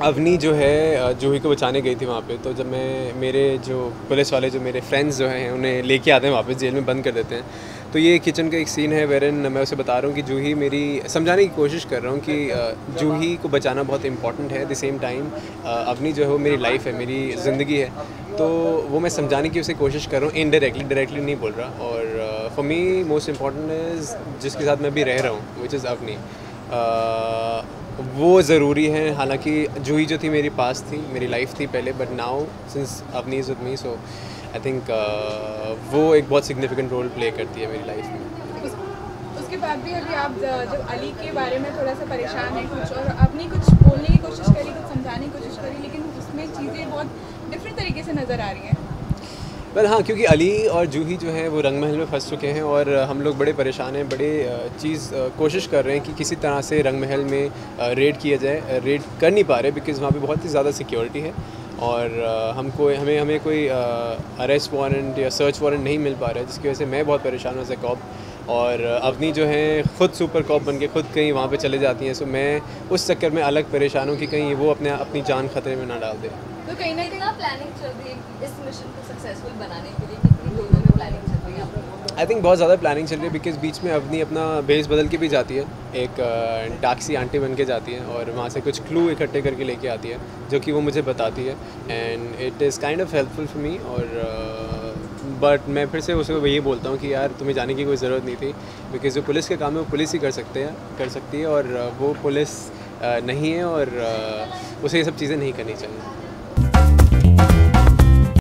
अवनी जो है जूही को बचाने गई थी वहाँ पे। तो जब मैं मेरे जो पुलिस वाले जो मेरे फ्रेंड्स जो हैं उन्हें लेके आते हैं वापस जेल में बंद कर देते हैं। तो ये किचन का एक सीन है वेरन मैं उसे बता रहा हूँ कि जूही मेरी समझाने की कोशिश कर रहा हूँ कि जूही को बचाना बहुत इंपॉर्टेंट है। At the same time Avni जो है वो मेरी लाइफ है, मेरी ज़िंदगी है। तो वो मैं समझाने की उसे कोशिश कर रहा हूँ इनडायरेक्टली, डायरेक्टली नहीं बोल रहा। और for me most important is जिसके साथ मैं अभी रह रहा हूँ विच इज़ अवनी। वो ज़रूरी है। हालांकि जूही जो थी मेरी पास थी, मेरी लाइफ थी पहले, but now since Avni is with me, so I think वो एक बहुत सिग्निफिकेंट रोल प्ले करती है मेरी लाइफ में। उसके बाद भी अभी आप जब अली के बारे में थोड़ा सा परेशान है कुछ, और आपने कुछ बोलने की कोशिश करी, कुछ समझाने की कोशिश करी, लेकिन उसमें चीज़ें बहुत डिफरेंट तरीके से नज़र आ रही हैं। पर हाँ, क्योंकि अली और जूही जो है वो रंग महल में फंस चुके हैं और हम लोग बड़े परेशान हैं, बड़े कोशिश कर रहे हैं कि किसी तरह से रंग महल में रेड किया जाए। रेड कर नहीं पा रहे बिकॉज़ वहाँ पे बहुत ही ज़्यादा सिक्योरिटी है और हमको हमें हमें कोई अरेस्ट वारंट या सर्च वारंट नहीं मिल पा रहा है, जिसकी वजह से मैं बहुत परेशान हूँ एज ए कॉप। और अवनी जो है ख़ुद सुपर कॉप बन के खुद कहीं वहाँ पे चले जाती हैं। सो मैं उस चक्कर में अलग परेशान हूँ कि कहीं वो अपनी जान खतरे में ना डाल दे। तो कहीं ना कहीं प्लानिंग चल रही है इस मिशन को सक्सेसफुल बनाने के लिए, कितनी दोनों में प्लानिंग चल रही है आपको? आई थिंक बहुत ज़्यादा प्लानिंग चल रही है बिकॉज बीच में अवनी अपना बेस बदल के भी जाती है, एक टैक्सी आंटी बन के जाती है और वहाँ से कुछ क्लू इकट्ठे करके लेके आती है जो कि वो मुझे बताती है। And it is kind of helpful for me. और बट मैं फिर से उसे यही बोलता हूँ कि यार तुम्हें जाने की कोई ज़रूरत नहीं थी, बिकॉज जो पुलिस के काम है वो पुलिस ही कर सकती है और वो पुलिस नहीं है और उसे ये सब चीज़ें नहीं करनी चाहिए।